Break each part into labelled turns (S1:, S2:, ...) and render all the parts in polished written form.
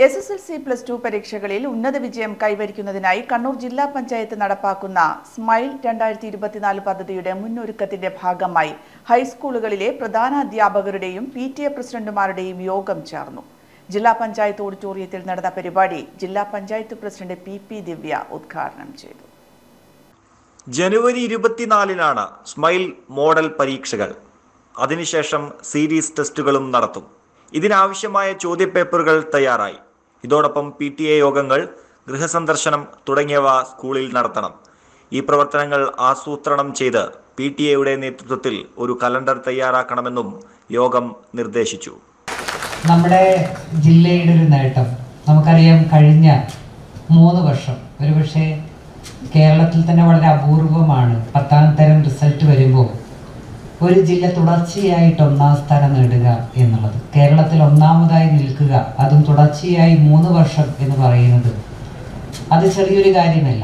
S1: SSLC+2 പരീക്ഷകളിൽ ഉന്നത വിജയം കൈവരിക്കുന്നതിനായി കണ്ണൂർ ജില്ലാ പഞ്ചായത്ത് നടപ്പാക്കുന്ന സ്മൈൽ 2024 പദ്ധതിയുടെ മുന്നൊരുക്കത്തിന്റെ ഭാഗമായി ഹൈസ്കൂളുകളിലെ പ്രധാന അധ്യാപകരുടെയും PTA പ്രസിഡന്റുമാരുടെയും യോഗം ചേർന്നു. ജില്ലാ പഞ്ചായത്ത് ഓഡിറ്റോറിയത്തിൽ നടന്ന പരിപാടി ജില്ലാ പഞ്ചായത്ത് പ്രസിഡന്റ് PP ദിവ്യ ഉദ്ഘാടനം ചെയ്തു.
S2: ജനുവരി 24-നാണ് സ്മൈൽ മോഡൽ പരീക്ഷകൾ. അതിനുശേഷം സീരീസ് ടെസ്റ്റുകളും നടത്തും. ഇതിനാവശ്യമായ ചോദ്യപേപ്പറുകൾ തയ്യാറായി. ഇതോടൊപ്പം PTA യോഗങ്ങൾ, ഗൃഹസന്ദർശനം തുടങ്ങിയവ സ്കൂളിൽ നടത്തണം. ഈ പ്രവർത്തനങ്ങൾ ആസൂത്രണം ചെയ്ത് PTA-യുടെ നേതൃത്വത്തിൽ ഒരു കലണ്ടർ തയ്യാറാക്കണമെന്നും യോഗം നിർദ്ദേശിച്ചു.
S3: നമ്മുടെ ജില്ലയുടെ ഒരു നേട്ടം നമുക്കറിയാം. കഴിഞ്ഞ 3 വർഷം ഒരുപക്ഷെ കേരളത്തിൽ തന്നെ വളരെ അപൂർവമാണ് 10ാം തരം റിസൾട്ട് വരുമ്പോൾ ഒരു ജില്ല തുടർച്ചയായിട്ട് 1ാം സ്ഥാനം നേടുക എന്നുള്ളത്. കേരളത്തിൽ ഒന്നാമതായി നിൽക്കുക, അതും തുടർച്ചയായി 3 വർഷം എന്ന് പറയുന്നത് അത് ചെറിയൊരു കാര്യമല്ല.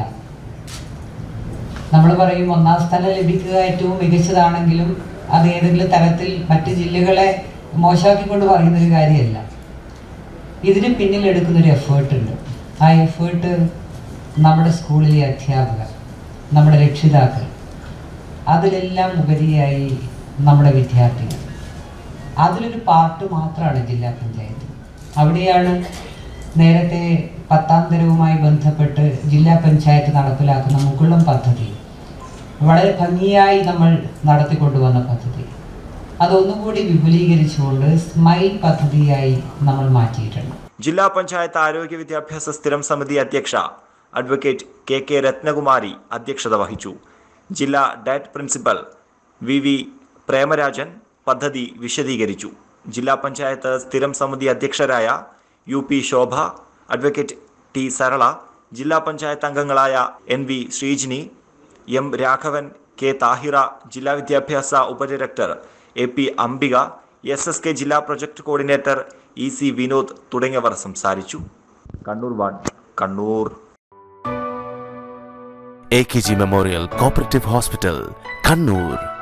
S3: നമ്മൾ പറയും 1ാം സ്ഥാനം ലഭിക്കുക ഏറ്റവും മികച്ചതാണെങ്കിലും അത് ഏതെങ്കിലും തരത്തിൽ മറ്റ് ജില്ലകളെ മോശമാക്കിക്കൊണ്ട് പറയുന്നൊരു കാര്യമല്ല. ഇതിന് പിന്നിൽ എടുക്കുന്നൊരു എഫേർട്ട് ഉണ്ട്. ആ എഫേർട്ട് നമ്മുടെ സ്കൂളിലെ അധ്യാപകർ, നമ്മുടെ രക്ഷിതാക്കൾ, അതിലെല്ലാം ഉപരിയായി നമ്മുടെ വിദ്യാർത്ഥികൾ, അതിലൊരു പാർട്ട് മാത്രമാണ് ജില്ലാ പഞ്ചായത്ത്. അവിടെയാണ് നേരത്തെ 10ാം തരവുമായി ബന്ധപ്പെട്ട് ജില്ലാ പഞ്ചായത്ത് നടപ്പിലാക്കുന്ന മുകുളം പദ്ധതി, വളരെ ഭംഗിയായി നമ്മൾ നടത്തിക്കൊണ്ടുവന്ന പദ്ധതി, അതൊന്നുകൂടി വിപുലീകരിച്ചുകൊണ്ട് സ്മൈൽ പദ്ധതിയായി നമ്മൾ മാറ്റിയിട്ടുണ്ട്.
S2: ജില്ലാ പഞ്ചായത്ത് ആരോഗ്യ വിദ്യാഭ്യാസ സ്ഥിരം സമിതി അധ്യക്ഷ അഡ്വക്കേറ്റ് KK രത്നകുമാരി അധ്യക്ഷത വഹിച്ചു. ജില്ലാ ഡയറ്റ് പ്രിൻസിപ്പൽ VV പ്രേമരാജൻ പദ്ധതി വിശദീകരിച്ചു. ജില്ലാ പഞ്ചായത്ത് സ്ഥിരം സമിതി അധ്യക്ഷരായ UP Shobha, advocate T Sarala, ജില്ലാ പഞ്ചായത്ത് അംഗങ്ങളായ NV Sreejini, M Raghavan, K Thahira, ജില്ലാ വിദ്യാഭ്യാസ ഉപഡയറക്ടർ AP അംബിക, SSK ജില്ലാ പ്രൊജക്ട് കോർഡിനേറ്റർ EC വിനോദ് തുടങ്ങിയവർ സംസാരിച്ചു. Kannur 1 Kannur.
S4: AKG Memorial Cooperative Hospital, Kannur.